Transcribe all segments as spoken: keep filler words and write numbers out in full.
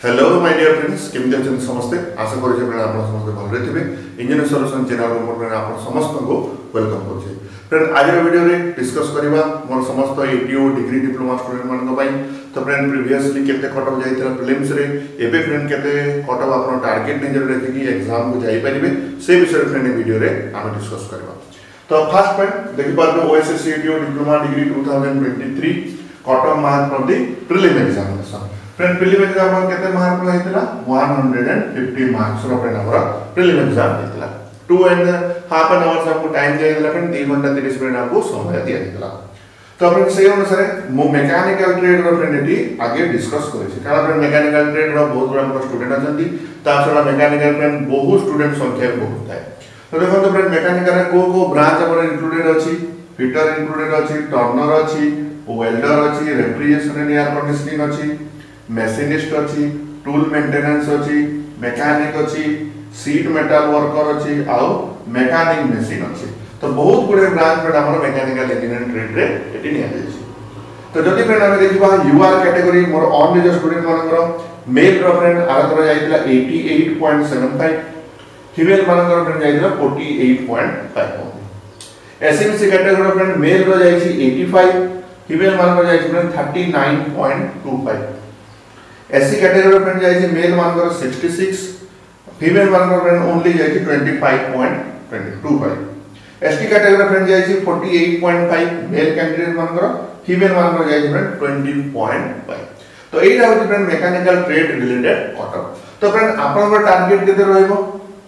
hello my dear friends केमते अछन समस्ते आशा करै जे आपण समस्त भल रहथिबे इंजीनियर सॉल्यूशन चैनल मोर में आपण समस्त को वेलकम करछे फ्रेंड आज वीडियो रे डिस्कस करबा मोर समस्त एटीओ डिग्री डिप्लोमा स्टूडेंट मान को पई तो फ्रेंड प्रीवियसली केते कटअप जाइतरा प्रीलिम्स रे एबे फ्रेंड केते कटअप आपण टारगेट निजर रे कि एग्जाम को जाई परिबे से विषय फ्रेंड वीडियो रे हम डिस्कस करबा तो फर्स्ट पॉइंट देखि पाबो OSSC ATO diploma degree two thousand twenty three cutoff mark for the prelim examination friend prelim exam में केते मार्क होइतला one hundred fifty मार्क्स रो फ्रेंड हमरा प्रीलिम एग्जाम दितला two and half an hours आपको time दिया friend तीन घंटा तीस मिनट आपको समय दिया दितला तो फ्रेंड से अनुसार मो मैकेनिकल ट्रेड रो फ्रेंड एटी आगे डिस्कस करे छै कारण फ्रेंड मैकेनिकल ट्रेड रो बहुत बड़ा हमर स्टूडेंट अछंती ता छडा मैकेनिकल फ्रेंड बहुत स्टूडेंट संख्या बहुत थाए तो देखो तो फ्रेंड मैकेनिकल रे को को ब्रांच हमर इंक्लूडेड अछि फिटर इंक्लूडेड अछि टर्नर अछि वेल्डर अछि रेफ्रिजरेशन एंड एयर कंडीशनिंग अछि मेसिनिस्ट अछि टूल मेंटेनेंस अछि मैकेनिक अछि सीट मेटल वर्कर अछि आउ मैकेनिक मशीन अछि तो बहुत गुडे ब्रांच में हमर मैकेनिकल इंजीनियरिंग ट्रेड रे एटी निया जाय तो जदि फ्रेंड हम देखिबा यूआर कैटेगरी मोर ऑन रिजर्व स्टूडेंट मानकर मेल रो फ्रेंड आरतर जाइतला eighty-eight point seven five female मानकर फ्रेंड जाइतला forty-eight point five SMC category रो फ्रेंड मेल रो जाइछि eighty-five फीमेल मानकर जाइछि friend thirty-nine point two five SC category friend जाइछि मेल मानकर sixty-six फीमेल मानकर फ्रेंड ओनली जाइछि twenty-five point two five ST category friend जाइछि forty-eight point five male candidate मानकर फीमेल मानकर जाइछि फ्रेंड twenty point five तो एटा होछि friend mechanical trade related cutoff तो फ्रेंड आपनकर टारगेट केते रहइबो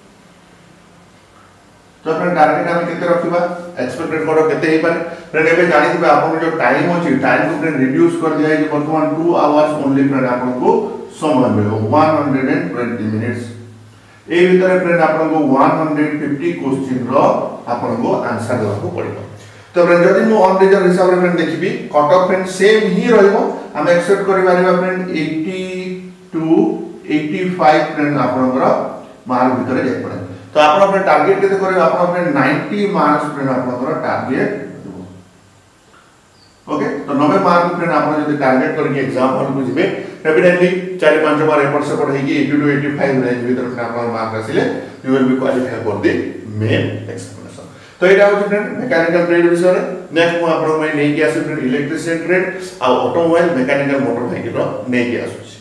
तो फ्रेंड टारगेट हम केते रखिबा एक्सपेक्टेड कटअप केते हे पारे फ्रेंड एबे जानि दिबे आपन जो टाइम अछि टाइम को फ्रेंड रिड्यूस कर दिया है वर्तमान two आवर्स ओनली फ्रेंड आपन को समय मिलो one hundred twenty मिनिट्स ए भीतर फ्रेंड आपन को one hundred fifty क्वेश्चन रो आपन को आंसर देबा को पड़िबो तो फ्रेंड जदि मो ऑन रिजर्व हिसाब रे फ्रेंड देखिबी कटअप फ्रेंड सेम ही रहइबो हम एक्सेप्ट करि पारिबा friend eighty to eighty-five friend आपन को मार्क भीतर जाय पड़े तो आपन अपने टारगेट केते करे आपन अपने ninety मार्क्स फ्रेंड आपन को टारगेट ओके तो नब्बे मार्क फ्रेंड आपन जदि टारगेट करके एग्जाम हॉल को जिबे डेफिनेटली चार पांच बार एपट सेपट है कि eighty to eighty-five रेंज भीतर फ्रेंड आपन मार्क आसिले you will be qualify for the main examination तो एटा होछि फ्रेंड मैकेनिकल ट्रेड विषय नेक्स्ट मु आपन में नै कि आसी फ्रेंड इलेक्ट्रिशियन ट्रेड आ ऑटोमोबाइल मैकेनिकल मोटर व्हीकल रो नै कि आसुछि